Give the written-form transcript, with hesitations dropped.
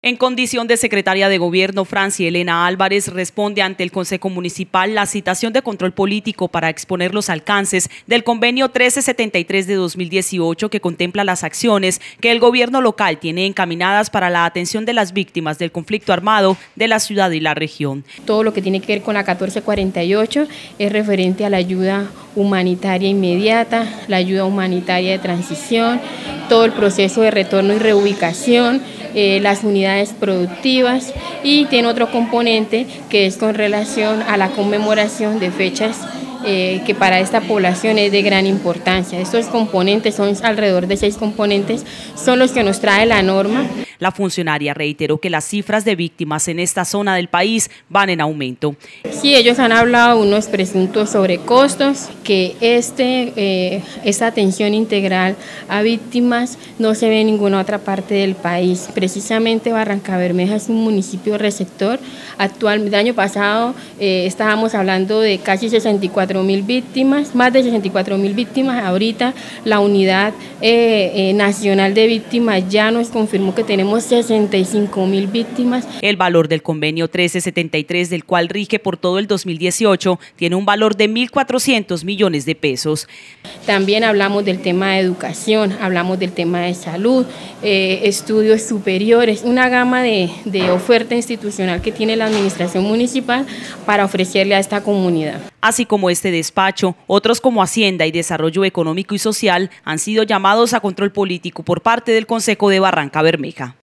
En condición de secretaria de Gobierno, Francia Elena Álvarez responde ante el Consejo Municipal la citación de control político para exponer los alcances del Convenio 1373 de 2018 que contempla las acciones que el gobierno local tiene encaminadas para la atención de las víctimas del conflicto armado de la ciudad y la región. Todo lo que tiene que ver con la 1448 es referente a la ayuda humanitaria inmediata, la ayuda humanitaria de transición, todo el proceso de retorno y reubicación, las unidades productivas, y tiene otro componente que es con relación a la conmemoración de fechas que para esta población es de gran importancia. Estos componentes, son alrededor de 6 componentes, son los que nos trae la norma. La funcionaria reiteró que las cifras de víctimas en esta zona del país van en aumento. Sí, ellos han hablado unos presuntos sobrecostos, que esta atención integral a víctimas no se ve en ninguna otra parte del país. Precisamente Barrancabermeja es un municipio receptor. Actualmente, el año pasado estábamos hablando de casi 64.000 víctimas, más de 64.000 víctimas. Ahorita la unidad nacional de víctimas ya nos confirmó que tenemos 65.000 víctimas. El valor del convenio 1373, del cual rige por todo el 2018, tiene un valor de 1.400 millones de pesos. También hablamos del tema de educación, hablamos del tema de salud, estudios superiores, una gama de oferta institucional que tiene la administración municipal para ofrecerle a esta comunidad. Así como este despacho, otros como Hacienda y Desarrollo Económico y Social han sido llamados a control político por parte del Consejo de Barrancabermeja.